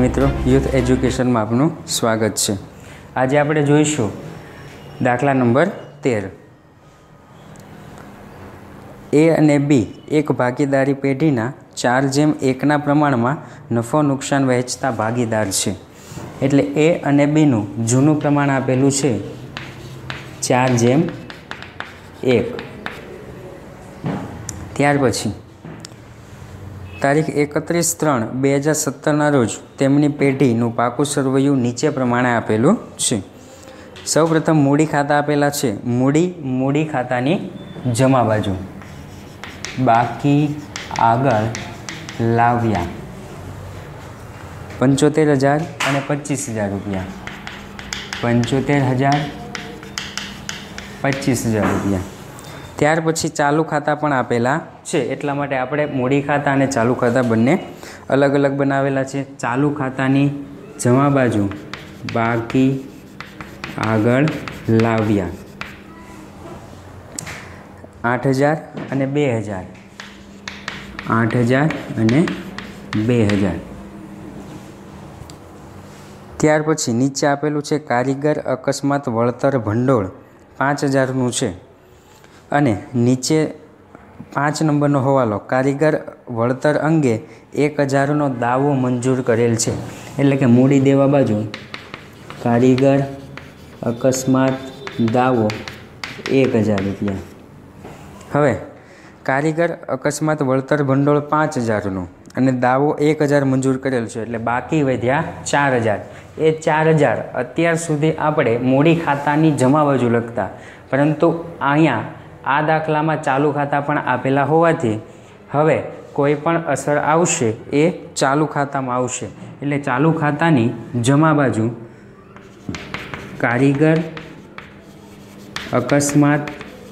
मित्रों, youth education में आपનું स्वागत है। आज आप જોઈશું दाखला नंबर 13। ए અને बी एक भागीदारी पेढ़ीना 4:1 प्रमाण में नफो नुकसान वहेंचता भागीदार है। एटले ए અને बी નું जूનું प्रमाण आपेलू है 4:1। त्यार पछी तारीख 31/3/2017 रोज तेमनी पेढ़ीનું पाकું સરવૈયું नीचे प्रमाणे आपेलू है। सौ प्रथम मूडी खाता आपेला है। मूडी खातानी जमा बाजू बाकी आगळ लाव्या 75,000 અને 25,000 रुपया। 75,000 25,000 रुपया। त्यार पछी चालू खाता पण आपेला है। एटला माटे आपणे मूडी खाता अने चालू खाता बंने अलग अलग बनावेला है। चालू खातानी जमा बाजू बाकी आगळ लाव्या 8,000 અને 2,000। 8,000 અને 2,000। त्यार पछी नीचे आपेलू है कारीगर अकस्मात वळतर भंडोळ 5,000 है। अने नीचे 5 नंबरनो हवालो कारीगर वळतर अंगे 1,000 दावो मंजूर करेल है। एटले के मूडी देवा बाजू कारीगर अकस्मात दावो 1,000 रुपया। हवे कारीगर अकस्मात वळतर भंडोळ 5,000 अने दावो 1,000 मंजूर करेल है। एटले बाकी वध्या 4,000। ए 4,000 अत्यार सुधी आपणे मूडी खातानी जमा बाजू लगता, परंतु अहींया आ दाखलामां चालू खाता पण आपेला होवाथी हवे कोई पण असर आवशे ए चालू खातामां आवशे। एटले चालू खातानी जमा बाजू कारीगर अकस्मात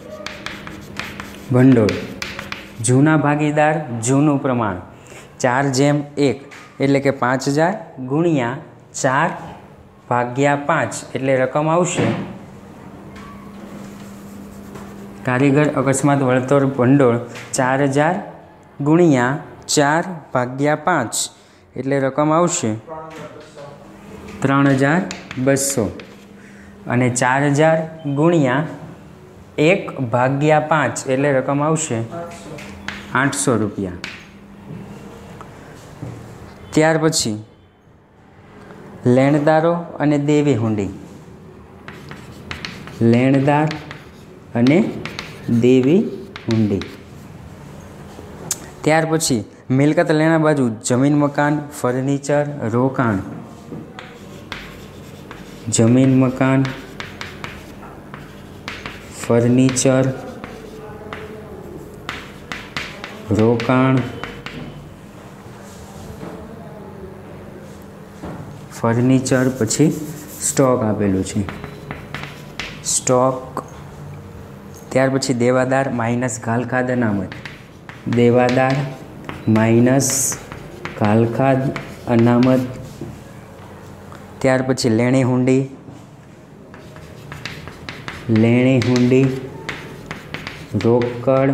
भंडोळ जूना भागीदार जूનું प्रमाण 4:1 एटले के 5,000 गुणिया 4/5 एटले रकम आवशे कारीगर अकस्मात वळतर भंडोळ 4,000 गुणिया 4/5 एटले रकम आवशे 3,200 अने 4,000 गुणिया 1/5 एटले रकम आवशे 800 रुपया। त्यार पछी लेणदारो अने देवी हुंडी। लेणदार अने देवी हुंडी। त्यार पछी मिलकत लेना बाजू जमीन मकान फर्निचर रोकाण। जमीन मकान फर्निचर रोकाण फर्निचर पछी स्टॉक आपेलू है स्टॉक। त्यार पछी देवादार माइनस घालखाद अनामत। देवादार माइनस घालखाद अनामत। त्यार पछी लेणी हुंडी। लेणी हुंडी रोकड़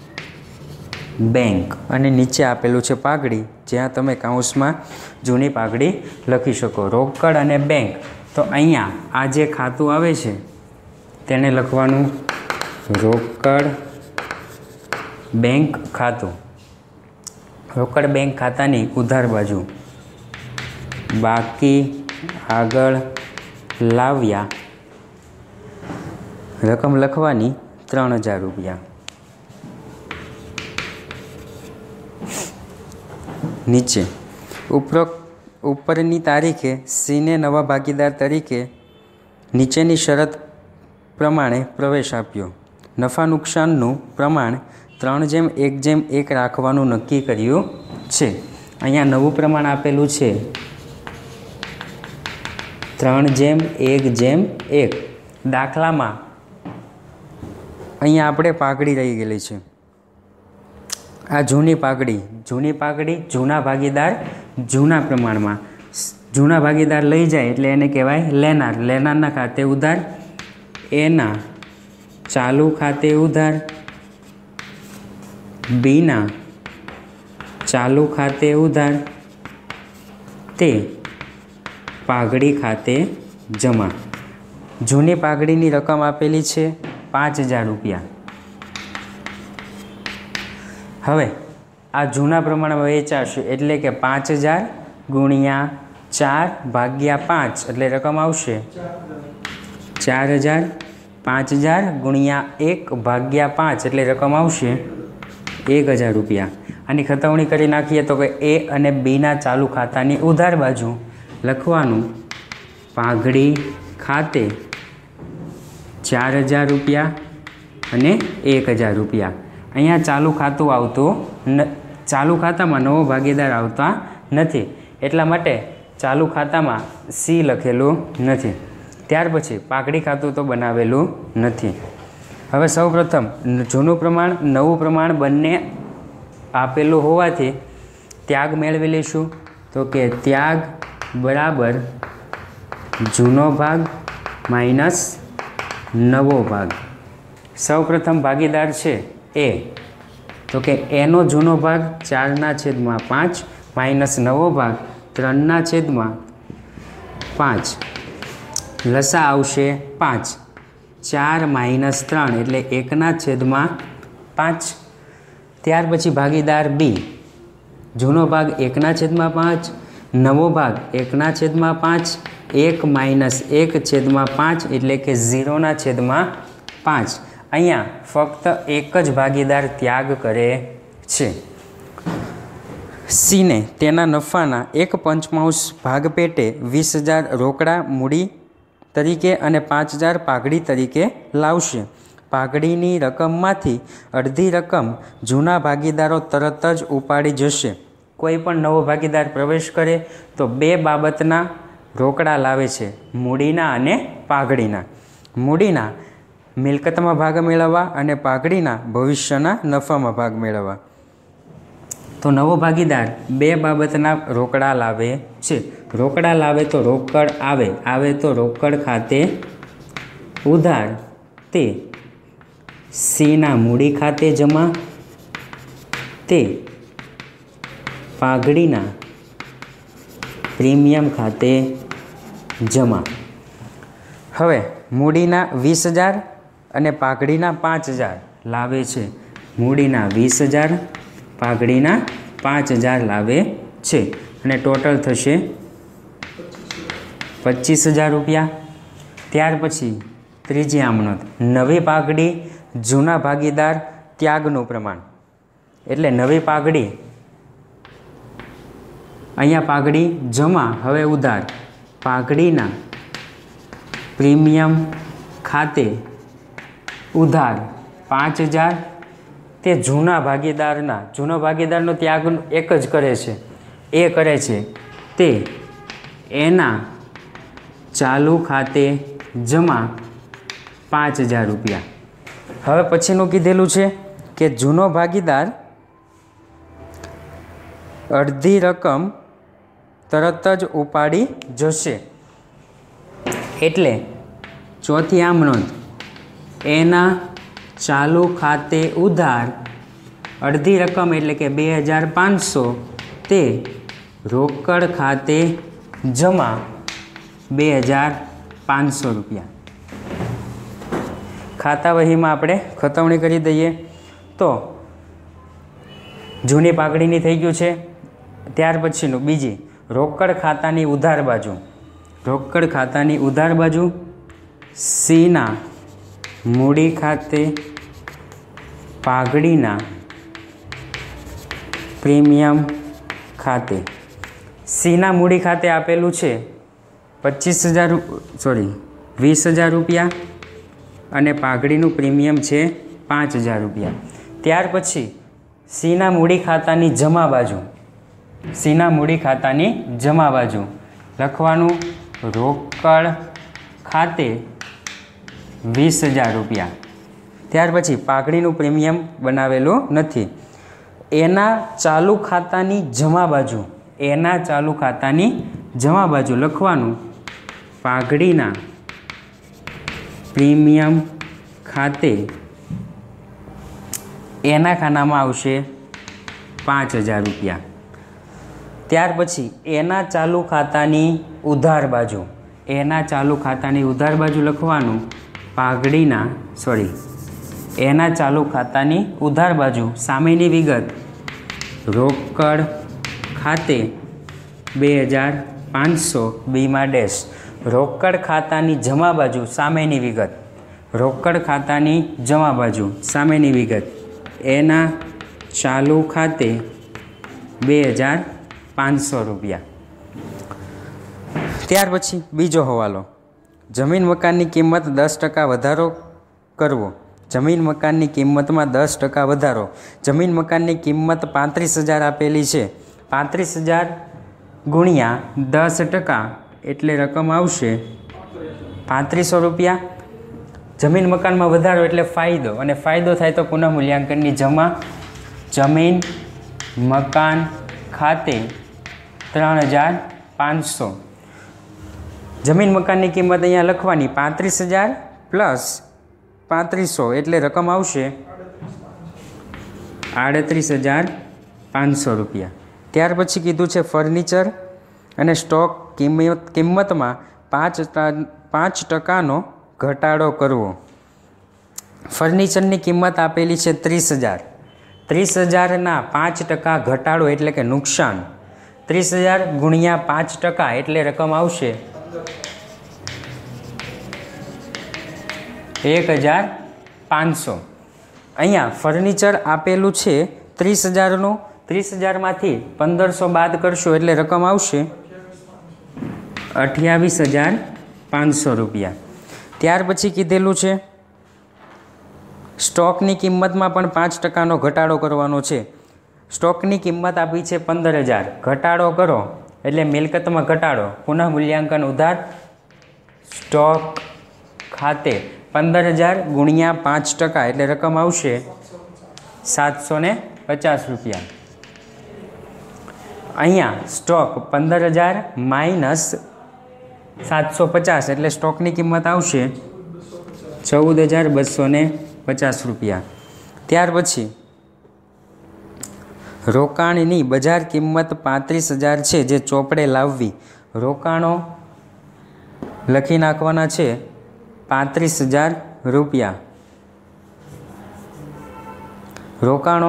बैंक अने नीचे आपेलू है पागड़ी, ज्यां तमे काउंस में जूनी पागड़ी लखी शको। रोकड़ अने बैंक तो अहींया आ जे खातुं आवे छे तेने लखवानुं रोकड़ बैंक खातुं। रोकड़ बैंक खातानी उधार बाजू बाकी आगळ लाव्या रकम लखवानी 3,000 रुपया। नीचे उपरनी तारीखे सी ने नवा भागीदार तरीके नीचेनी शरत प्रमाणे प्रवेश आप्यो। नफा नुकसानનું प्रमाण 3:1:1 राखवानुं नक्की कर्युं छे। अहींया नवुं प्रमाण आपेलुं छे 3:1:1। दाखलामां अहींया आपणे पागड़ी रही गेली छे। आ जूनी पागड़ी जूना भागीदार जूना प्रमाण में जूना भागीदार लई जाए एटले एने कहेवाय लेनार। लेनारना खाते उधार एना चालू खाते उधार बीना चालू खाते उधार ते પાઘડી ખાતે જમા. જૂની પાઘડીની રકમ આપેલી છે 5000 રૂપિયા. હવે આ જૂના પ્રમાણમાં વેચાશે એટલે કે 5000 ગુણ્યા 4 ભાગ્યા 5 એટલે રકમ આવશે 4000. 5000 ગુણ્યા 1 ભાગ્યા 5 એટલે રકમ આવશે 1000 રૂપિયા. આની ખતવણી કરી નાખીએ તો કે એ અને બીના ચાલુ ખાતાની ઉધાર બાજુ લખવાનું પાઘડી ખાતે 4000 રૂપિયા અને 1000 રૂપિયા. અહીંયા ચાલુ ખાતું આવતું ચાલુ ખાતામાં નવો ભાગીદાર આવતા નથી એટલા માટે ચાલુ ખાતામાં સી લખેલું નથી. ત્યાર પછી પાઘડી ખાતું તો બનાવેલું નથી. હવે સૌપ્રથમ જૂનું પ્રમાણ નવું પ્રમાણ બંને આપેલું હોવાથી ત્યાગ મેળવી લઈશું. તો કે ત્યાગ બરાબર જૂનો ભાગ માઇનસ નવો ભાગ. સૌપ્રથમ ભાગીદાર છે એ, તો કે એનો જૂનો ભાગ 4/5 માઇનસ નવો ભાગ 3/5. લસા આવશે 5. 4 - 3 એટલે 1/5. ત્યાર પછી ભાગીદાર બી, જૂનો ભાગ 1/5, નવો ભાગ 1/5, 1 - 1/5 એટલે કે 0/5. અહીંયા ફક્ત એક જ ભાગીદાર ત્યાગ કરે છે. સીને તેના નફાના 1/5 ભાગ પેટે 20000 રોકડા મૂડી તરીકે અને 5000 પાઘડી તરીકે લાવશે. પાઘડીની રકમમાંથી અડધી રકમ જૂના ભાગીદારો તરત જ ઉપાડી જશે. કોઈ પણ નવો ભાગીદાર પ્રવેશ કરે તો બે બાબતના રોકડા લાવે છે, મૂડીના અને પાઘડીના. મૂડીના મિલકતમાં ભાગ મેળવવા અને પાઘડીના ભવિષ્યના નફામાં ભાગ મેળવવા. તો નવો ભાગીદાર બે બાબતના રોકડા લાવે છે. રોકડા લાવે તો રોકડ આવે તો રોકડ ખાતે ઉધાર તે સીના મૂડી ખાતે જમા તે પાઘડીના પ્રીમિયમ ખાતે જમા. હવે મૂડીના 20000 અને પાઘડીના 5000 લાવે છે. મૂડીના 20000 પાઘડીના 5000 લાવે છે અને ટોટલ થશે 25000 રૂપિયા. ત્યાર પછી ત્રીજી આમનોંધ, નવી પાઘડી જૂના ભાગીદાર ત્યાગનું પ્રમાણ. એટલે નવી પાઘડી, અહીંયા પાઘડી જમા, હવે ઉધાર. પાઘડીના પ્રીમિયમ ખાતે ઉધાર 5000 તે જૂના ભાગીદારનો ત્યાગ એક જ કરે છે, એ કરે છે તે એના ચાલુ ખાતે જમા 5000 રૂપિયા. હવે પછીનું કીધેલું છે કે જૂનો ભાગીદાર અડધી રકમ તરત જ ઉપાડી જશે. એટલે ચોથી આમ નોંધ, એના ચાલુ ખાતે ઉધાર અડધી રકમ એટલે કે 2500 તે રોકડ ખાતે જમા 2500 રૂપિયા. ખાતા વહીમાં આપણે ખતવણી કરી દઈએ તો જૂની પાઘડીની થઈ ગયું છે. ત્યાર પછીનું બીજી રોકડ ખાતાની ઉધાર બાજુ. રોકડ ખાતાની ઉધાર બાજુ સીના મૂડી ખાતે પાઘડીના પ્રીમિયમ ખાતે. સીના મૂડી ખાતે આપેલું છે 20000 રૂપિયા અને પાઘડીનું પ્રીમિયમ છે 5000 રૂપિયા. ત્યાર પછી સીના મૂડી ખાતાની જમા બાજુ. સીના મૂડી ખાતાની જમા બાજુ લખવાનું રોકડ ખાતે 20000 રૂપિયા. ત્યાર પછી પાઘડીનું પ્રીમિયમ બનાવેલું નથી. એના ચાલુ ખાતાની જમા બાજુ. એના ચાલુ ખાતાની જમા બાજુ લખવાનું પાઘડીના પ્રીમિયમ ખાતે એના ખાનામાં આવશે 5000 રૂપિયા. ત્યાર પછી એના ચાલુ ખાતાની ઉધાર બાજુ, એના ચાલુ ખાતાની ઉધાર બાજુ લખવાનું એના ચાલુ ખાતાની ઉધાર બાજુ સામેની વિગત રોકડ ખાતે 2500 બીમાં ડેશ. રોકડ ખાતાની જમા બાજુ સામેની વિગત, રોકડ ખાતાની જમા બાજુ સામેની વિગત એના ચાલુ ખાતે 2500 રૂપિયા. ત્યાર પછી બીજો હવાલો, જમીન મકાનની કિંમત 10% વધારો કરવો. જમીન મકાનની કિંમતમાં 10% વધારો. જમીન મકાનની કિંમત 35,000 આપેલી છે. 35,000 ગુણ્યા 10% એટલે રકમ આવશે 3500 રૂપિયા. જમીન મકાનમાં વધારો એટલે ફાયદો, અને ફાયદો થાય તો પુનઃ મૂલ્યાંકનની જમા. જમીન મકાન ખાતે 3500. જમીન મકાનની કિંમત અહીંયા લખવાની 35,000 પ્લસ 3500 એટલે રકમ આવશે 38,500 રૂપિયા. ત્યાર પછી કીધું છે ફર્નિચર અને સ્ટોક કિંમતમાં 5% ઘટાડો કરવો. ફર્નિચરની કિંમત આપેલી છે 30,000. 30,000ના 5% ઘટાડો એટલે કે નુકસાન. 30,000 ગુણ્યા 5% એટલે રકમ આવશે 1,500. અહીંયા ફર્નિચર આપેલું છે 30,000નું. 30,000માંથી 1500 બાદ કરશો એટલે રકમ આવશે 28,500 રૂપિયા. ત્યાર પછી કીધેલું છે સ્ટોકની કિંમતમાં પણ 5%નો ઘટાડો કરવાનો છે. સ્ટોકની કિંમત આપી છે 15,000, ઘટાડો કરો એટલે મિલકતમાં ઘટાડો. પુનઃ મૂલ્યાંકન ઉધાર સ્ટોક ખાતે 15,000 ગુણ્યા 5% એટલે રકમ આવશે 750 રૂપિયા. અહીંયા સ્ટોક 15,000 માઇનસ 750 એટલે સ્ટોકની કિંમત આવશે 14,250 રૂપિયા. ત્યાર પછી રોકાણની બજાર કિંમત 35,000 છે જે ચોપડે લાવવી. રોકાણો લખી નાખવાના છે 35,000 રૂપિયા. રોકાણો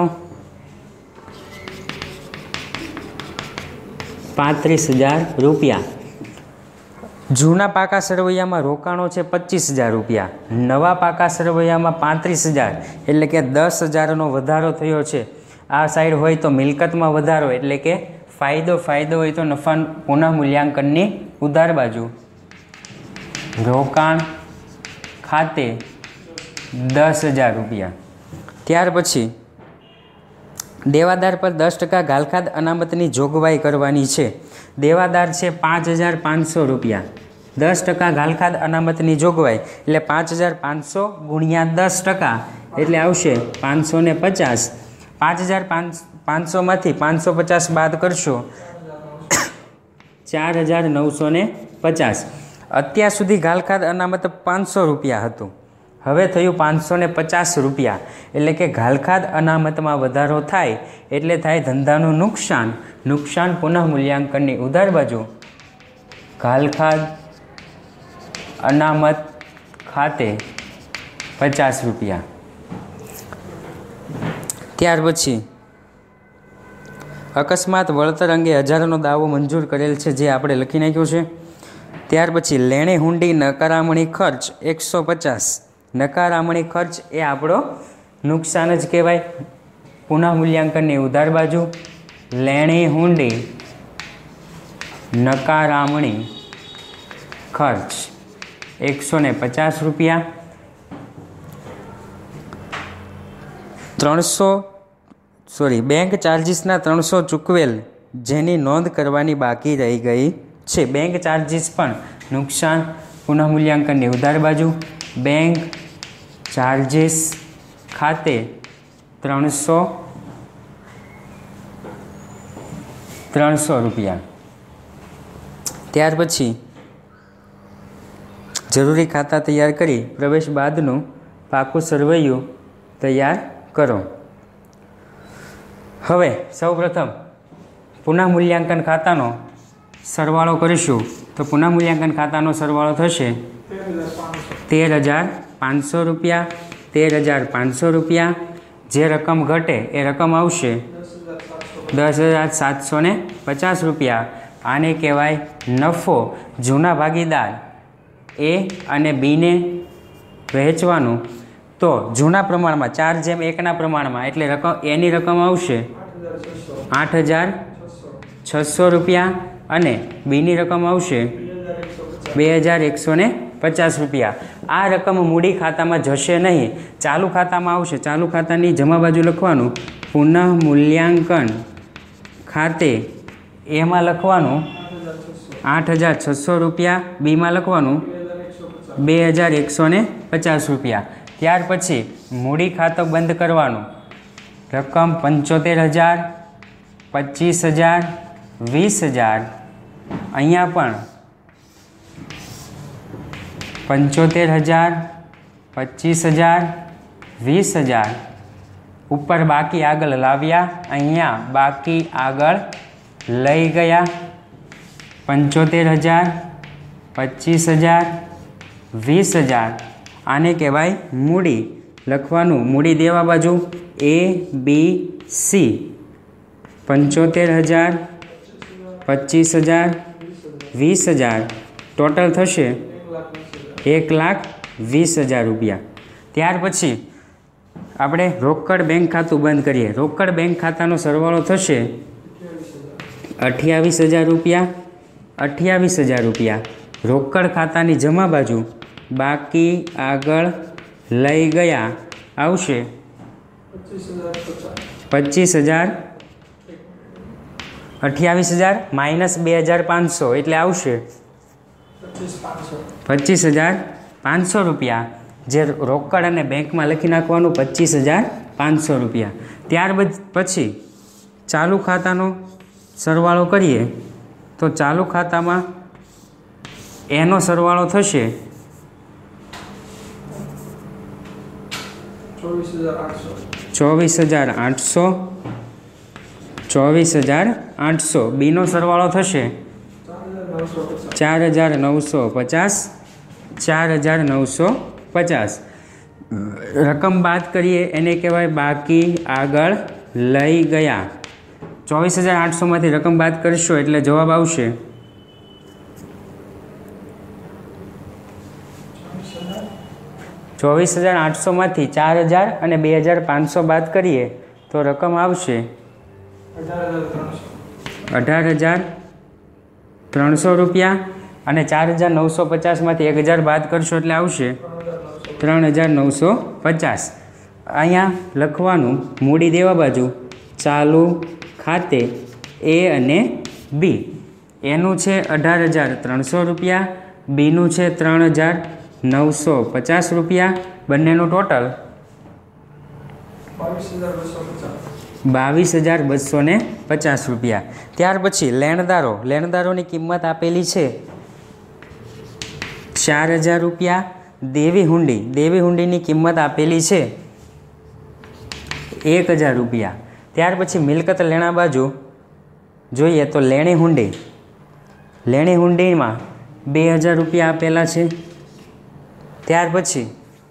35,000 રૂપિયા. જૂના પાકા સરવૈયામાં રોકાણો છે 25,000 રૂપિયા. નવા પાકા સરવૈયામાં 35,000 એટલે કે 10,000નો વધારો થયો છે. આ સાઈડ હોય તો મિલકતમાં વધારો એટલે કે ફાયદો હોય તો નફા પુનઃ મૂલ્યાંકનની ઉધાર બાજુ રોકાણ ખાતે 10,000 રૂપિયા. ત્યાર પછી દેવાદાર પર 10% ગાલખાદ અનામતની જોગવાઈ કરવાની છે. દેવાદાર છે 5,500 રૂપિયા. 10% ગાલખાદ અનામતની જોગવાઈ એટલે 5,500 ગુણ્યા 10% એટલે આવશે 550. 5,500માંથી 550 બાદ કરશો 4,950. અત્યાર સુધી ગાલખાદ અનામત 500 રૂપિયા હતું, હવે થયું 550 રૂપિયા. એટલે કે ગાલખાદ અનામતમાં વધારો થાય એટલે થાય ધંધાનું નુકસાન. નુકસાન પુનઃ મૂલ્યાંકનની ઉધાર બાજુ ગાલખાદ અનામત ખાતે 50 રૂપિયા. ત્યાર પછી અકસ્માત વળતર અંગે 1000નો દાવો મંજૂર કરેલ છે જે આપણે લખી નાખ્યો છે. ત્યાર પછી લેણે હુંડી નકારામણી ખર્ચ 150. નકારામણી ખર્ચ એ આપણો નુકસાન જ કહેવાય. પુનઃ મૂલ્યાંકનની ઉધાર બાજુ લેણી હુંડી નકારામણી ખર્ચ 150 રૂપિયા. 300 બેંક ચાર્જીસના 300 ચૂકવેલ જેની નોંધ કરવાની બાકી રહી ગઈ છે. બેંક ચાર્જીસ પણ નુકસાન. પુનઃ મૂલ્યાંકનની ઉધાર બાજુ બેંક ચાર્જીસ ખાતે 300 રૂપિયા. ત્યાર પછી જરૂરી ખાતા તૈયાર કરી પ્રવેશ બાદનું પાકું સરવૈયું તૈયાર કરો. હવે સૌપ્રથમ પુનઃમૂલ્યાંકન ખાતાનો સરવાળો કરીશું તો પુનઃમૂલ્યાંકન ખાતાનો સરવાળો થશે 13,500 રૂપિયા. 13,500 રૂપિયા. જે રકમ ઘટે એ રકમ આવશે 10,750 રૂપિયા. આને કહેવાય નફો. જૂના ભાગીદાર એ અને બીને વહેંચવાનું તો જૂના પ્રમાણમાં 4:1 પ્રમાણમાં, એટલે એની રકમ આવશે 8,600 રૂપિયા અને બીની રકમ આવશે 2,150 રૂપિયા. આ રકમ મૂડી ખાતામાં જશે નહીં, ચાલુ ખાતામાં આવશે. ચાલુ ખાતાની જમા બાજુ લખવાનું પુનઃમૂલ્યાંકન ખાતે, એમાં લખવાનું 8,600 રૂપિયા, બીમાં લખવાનું 2,150 રૂપિયા. ત્યાર પછી મૂડી ખાતું બંધ કરવાનું. રકમ 75,000, 25,000, 20,000. અહીંયા પણ 75,000, 25,000, 20,000. ઉપર બાકી આગળ લાવ્યા, અહીંયા બાકી આગળ લઈ ગયા. 75,000, 25,000, 20,000. આને કહેવાય મૂડી. લખવાનું મૂડી દેવા બાજુ ABC. 75,000, 25,000, 20,000 ટોટલ થશે 1,20,000 રૂપિયા. ત્યાર પછી આપણે રોકડ બેંક ખાતું બંધ કરીએ. રોકડ બેંક ખાતાનો સરવાળો થશે 28,000 રૂપિયા. 28,000 રૂપિયા. રોકડ ખાતાની જમા બાજુ બાકી આગળ લઈ ગયા આવશે 25,000. 28,000 માઇનસ 2,500 એટલે આવશે 25,500 રૂપિયા. જે રોકડ અને બેંકમાં લખી નાખવાનું 25,500 રૂપિયા. ત્યાર પછી ચાલુ ખાતાનો સરવાળો કરીએ તો ચાલુ ખાતામાં એનો સરવાળો થશે 24,800. 24,800. બીનો સરવાળો થશે 4,950. 4,950. રકમ બાદ કરીએ એને કહેવાય બાકી આગળ લઈ ગયા. 24,800માંથી રકમ બાદ કરશો એટલે જવાબ આવશે 24,800માંથી 4,000 અને 2,500 બાદ કરીએ તો રકમ આવશે 18,300 રૂપિયા. અને 4,950માંથી 1,000 બાદ કરશો એટલે આવશે 3,950. અહીંયા લખવાનું મૂડી દેવા બાજુ ચાલુ ખાતે એ અને બી. એનું છે 18,300 રૂપિયા, બીનું છે 3,950 રૂપિયા. બંનેનું ટોટલ 22,250 રૂપિયા. ત્યાર પછી લેણદારોની કિંમત આપેલી છે 4,000 રૂપિયા. દેવી હુંડીની કિંમત આપેલી છે 1,000 રૂપિયા. ત્યાર પછી મિલકત લેણા બાજુ જોઈએ તો લેણી હુંડીમાં 2,000 રૂપિયા આપેલા છે. ત્યાર પછી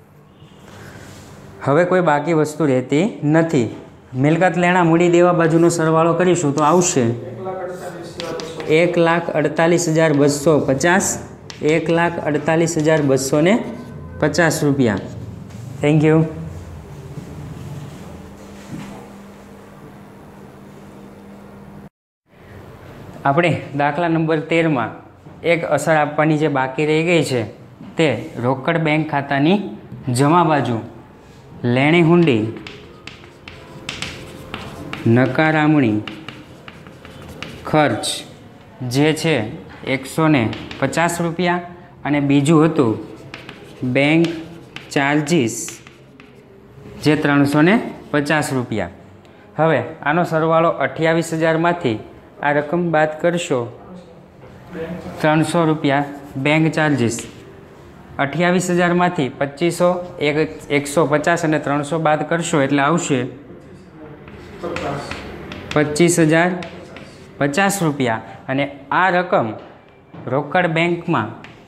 હવે કોઈ બાકી વસ્તુ રહેતી નથી. મિલકત લેણા મૂડી દેવા બાજુનો સરવાળો કરીશું તો આવશે 1,48,250. 1,48,250 રૂપિયા. Thank you. આપણે દાખલા નંબર 13માં એક અસર આપવાની જે બાકી રહી ગઈ છે તે રોકડ બેંક ખાતાની જમા બાજુ લેણી હુંડી, નકારામણી ખર્ચ જે છે 150 રૂપિયા અને બીજું હતું બેંક ચાર્જીસ જે 350 રૂપિયા. હવે આનો સરવાળો 28,000માંથી આ રકમ બાદ કરશો 300 રૂપિયા બેંક ચાર્જીસ. 28,000માંથી 2,500, 150 અને 300 બાદ કરશો એટલે આવશે 25,000. 50 રૂપિયા અને આ રકમ રોકડ બેંકમાં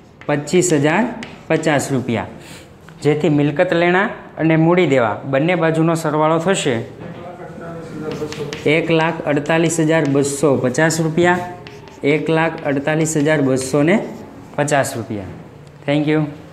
25,050 રૂપિયા, જેથી મિલકત લેણા અને મૂડી દેવા બંને બાજુનો સરવાળો થશે 1,48,250 રૂપિયા, 1,48,250 રૂપિયા. Thank you.